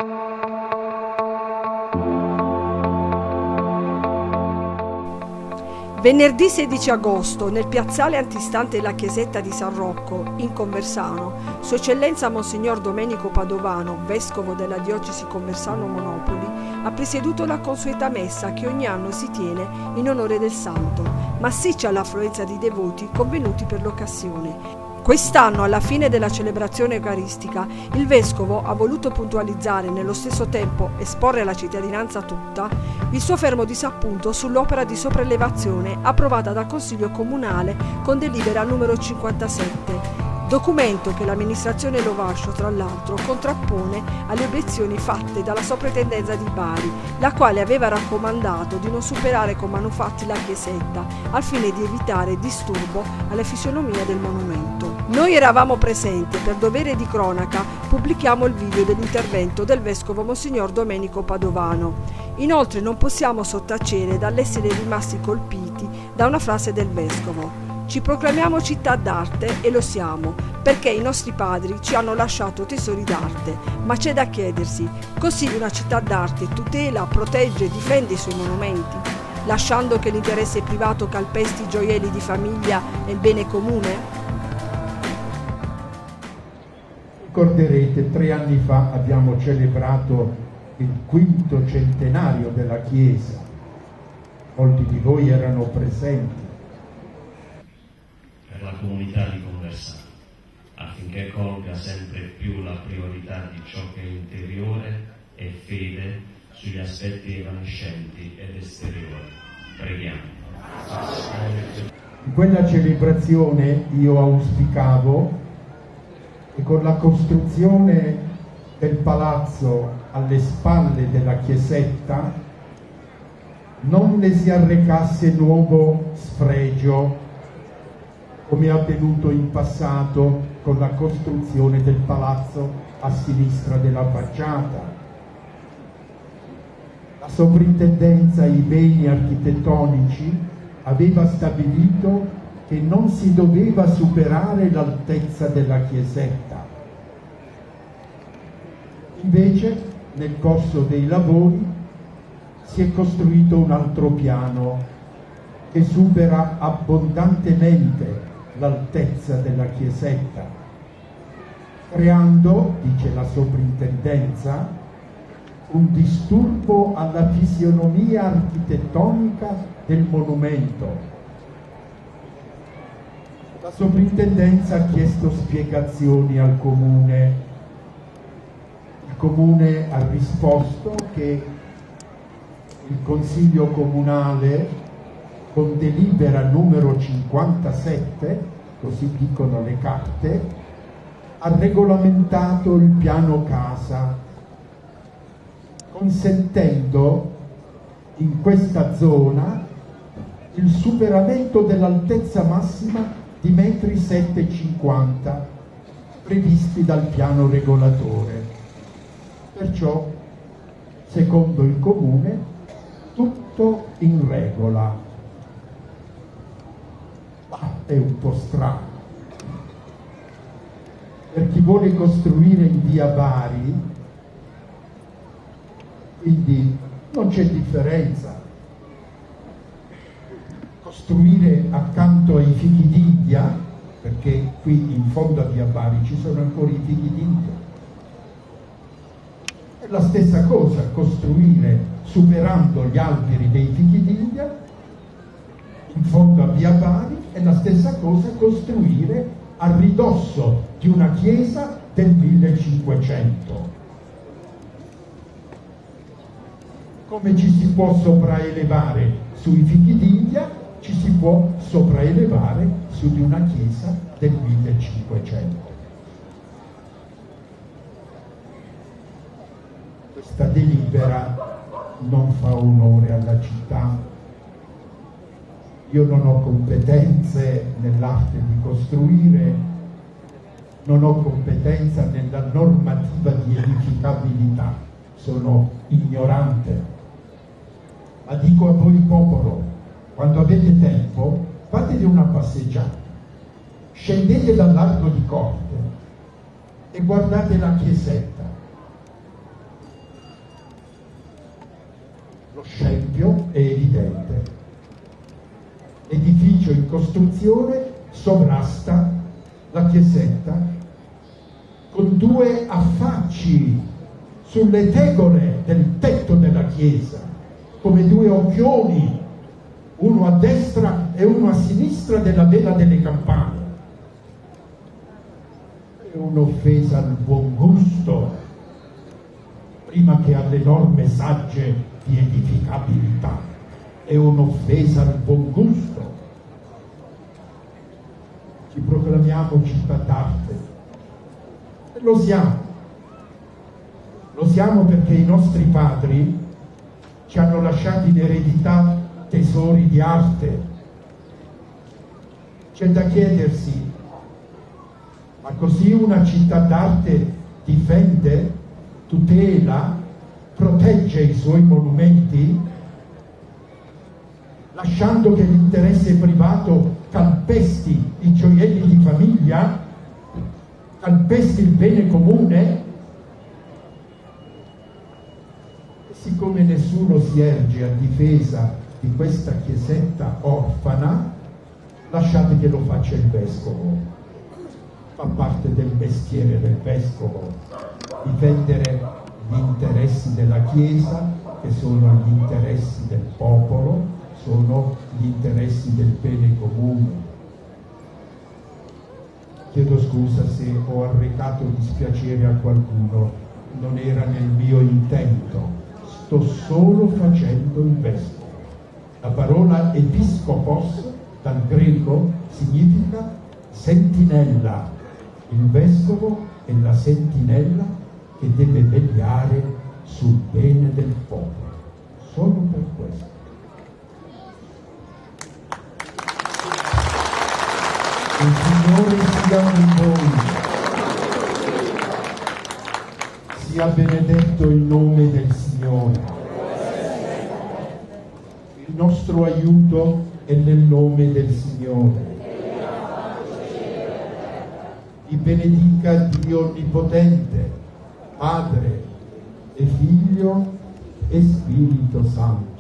Venerdì 16 agosto, nel piazzale antistante la chiesetta di San Rocco, in Conversano, Sua Eccellenza Monsignor Domenico Padovano, vescovo della diocesi Conversano-Monopoli, ha presieduto la consueta messa che ogni anno si tiene in onore del santo, massiccia l'affluenza di devoti convenuti per l'occasione. Quest'anno, alla fine della celebrazione eucaristica, il vescovo ha voluto puntualizzare e nello stesso tempo esporre alla cittadinanza tutta il suo fermo disappunto sull'opera di sopraelevazione approvata dal Consiglio Comunale con delibera numero 57, documento che l'amministrazione Lovascio, tra l'altro, contrappone alle obiezioni fatte dalla soprintendenza di Bari, la quale aveva raccomandato di non superare con manufatti la chiesetta, al fine di evitare disturbo alla fisionomia del monumento. Noi eravamo presenti e per dovere di cronaca pubblichiamo il video dell'intervento del vescovo Monsignor Domenico Padovano. Inoltre non possiamo sottacere dall'essere rimasti colpiti da una frase del vescovo. Ci proclamiamo città d'arte e lo siamo, perché i nostri padri ci hanno lasciato tesori d'arte, ma c'è da chiedersi, così una città d'arte tutela, protegge e difende i suoi monumenti, lasciando che l'interesse privato calpesti i gioielli di famiglia e il bene comune? Ricorderete, 3 anni fa abbiamo celebrato il 5° centenario della Chiesa, molti di voi erano presenti. La comunità di Conversano, affinché colga sempre più la priorità di ciò che è interiore e fede sugli aspetti evanescenti ed esteriori. Preghiamo. In quella celebrazione io auspicavo che con la costruzione del palazzo alle spalle della chiesetta non le si arrecasse nuovo sfregio, come è avvenuto in passato con la costruzione del palazzo a sinistra della facciata. La soprintendenza ai beni architettonici aveva stabilito che non si doveva superare l'altezza della chiesetta. Invece, nel corso dei lavori, si è costruito un altro piano che supera abbondantemente l'altezza della chiesetta, creando, dice la soprintendenza, un disturbo alla fisionomia architettonica del monumento. La soprintendenza ha chiesto spiegazioni al Comune. Il Comune ha risposto che il Consiglio Comunale, con delibera numero 57, così dicono le carte, ha regolamentato il piano casa, consentendo in questa zona il superamento dell'altezza massima di 1,750 m previsti dal piano regolatore. Perciò, secondo il Comune, tutto in regola. È un po' strano. Per chi vuole costruire in via Bari, quindi non c'è differenza. Costruire accanto ai fichi d'India, perché qui in fondo a via Bari ci sono ancora i fichi d'India. È la stessa cosa costruire superando gli alberi dei fichi d'India in fondo a via Bari, è la stessa cosa costruire a ridosso di una chiesa del 1500. Come ci si può sopraelevare sui fichi d'India, ci si può sopraelevare su di una chiesa del 1500. Questa delibera non fa onore alla città. Io non ho competenze nell'arte di costruire, non ho competenza nella normativa di edificabilità, sono ignorante. Ma dico a voi popolo, quando avete tempo, fatevi una passeggiata, scendete dal largo di Corte e guardate la chiesetta. Lo scempio è evidente. Edificio in costruzione sovrasta la chiesetta con due affacci sulle tegole del tetto della chiesa, come due occhioni, uno a destra e uno a sinistra della vela delle campane. È un'offesa al buon gusto, prima che alle norme sagge di edificabilità. È un'offesa al buon gusto. Ci proclamiamo città d'arte. Lo siamo. Lo siamo perché i nostri padri ci hanno lasciato in eredità tesori di arte. C'è da chiedersi, ma così una città d'arte difende, tutela, protegge i suoi monumenti, lasciando che l'interesse privato calpesti i gioielli di famiglia, calpesti il bene comune? E siccome nessuno si erge a difesa di questa chiesetta orfana, lasciate che lo faccia il vescovo. Fa parte del mestiere del vescovo difendere gli interessi della Chiesa, che sono gli interessi del popolo, sono gli interessi del bene comune. Chiedo scusa se ho arrecato dispiacere a qualcuno, non era nel mio intento, sto solo facendo il vescovo. La parola episcopos dal greco significa sentinella. Il vescovo è la sentinella che deve vegliare sul bene del popolo. Solo per questo. Il Signore sia con voi. Sia benedetto il nome del Signore. Il nostro aiuto è nel nome del Signore. Vi benedica Dio Onnipotente, Padre e Figlio e Spirito Santo.